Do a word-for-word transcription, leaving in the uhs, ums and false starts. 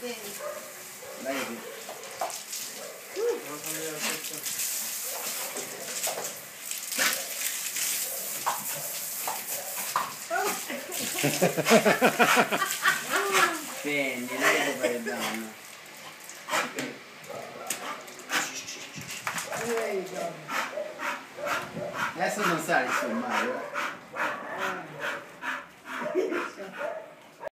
Vedi? Dai qui. Scendi, lei può fare danno. Adesso non sali su Mario.